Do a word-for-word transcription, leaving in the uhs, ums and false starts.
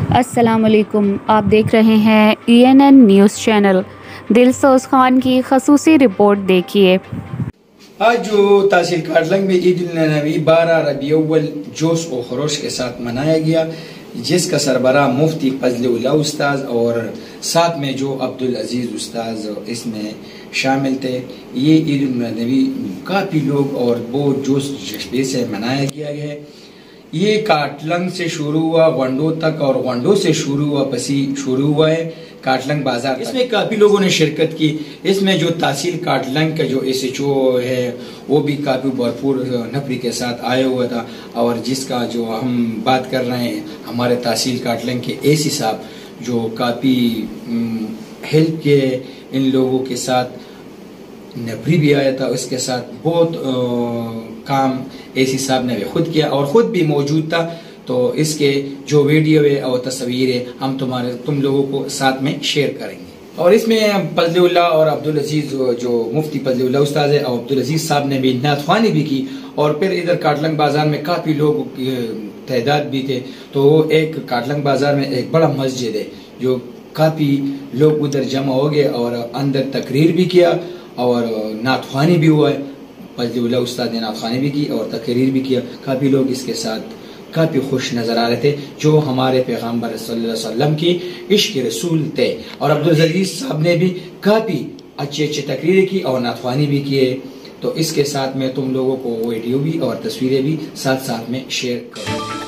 السلام علیکم، آپ دیکھ رہے ہیں E N N news channel. Dilsoz Khan کی خصوصی رپورٹ دیکھیے۔ آج جو تحصیل کاٹلنگ میں عید النبی بارہ ربیع الاول جوش و خروش کے ساتھ منایا گیا، جس کا سربراہ مفتی فضل اللہ استاذ اور ساتھ میں جو عبدالعزیز استاذ اس میں شامل تھے۔ یہ عید النبی کافی لوگ اور بہت جوش جذبے سے منایا گیا ہے۔ یہ کاٹلنگ سے شروع ہوا غنڈو تک اور غنڈو سے شروع ہوا پسی شروع ہوا ہے کاٹلنگ بازار تک۔ اس میں کافی لوگوں نے شرکت کی۔ اس میں جو تحصیل کاٹلنگ کا جو ایس ایچ او ہے وہ بھی کافی بھرپور نفری کے ساتھ آیا ہوا تھا، اور جس کا جو ہم بات کر رہے ہیں ہمارے تحصیل کاٹلنگ کے اے سی صاحب جو کافی ہیلپ کے ان لوگوں کے ساتھ نفری بھی آیا تھا، اس کے ساتھ بہت کام اے سی صاحب نے خود کیا اور خود بھی موجود تھا۔ تو اس کے جو ویڈیو ہے اور تصویریں ہم تمہارے تم لوگوں کو ساتھ میں شیئر کریں گے۔ اور اس میں فضل اللہ اور عبدالعزیز جو مفتی فضل اللہ استاذ ہے اور عبدالعزیز صاحب نے بھی نعت خوانی بھی کی، اور پھر ادھر کاٹلنگ بازار میں کافی لوگ تعداد بھی تھے۔ تو وہ ایک کاٹلنگ بازار میں ایک بڑا مسجد ہے جو کافی لوگ ادھر جمع ہو گئے اور اندر تقریر بھی کیا اور نعت خوانی بھی ہوا ہے۔ فضل اللہ استاد نے نعت خوانی بھی کی اور تقریر بھی کیا۔ کافی لوگ اس کے ساتھ کافی خوش نظر آ رہے تھے، جو ہمارے پیغمبر صلی اللہ علیہ وسلم کی عشق رسول تھے۔ اور عبدالعزیز صاحب نے بھی کافی اچھی اچھی تقریریں کی اور نعت خوانی بھی کیے۔ تو اس کے ساتھ میں تم لوگوں کو ویڈیو بھی اور تصویریں بھی ساتھ ساتھ میں شیئر کروں۔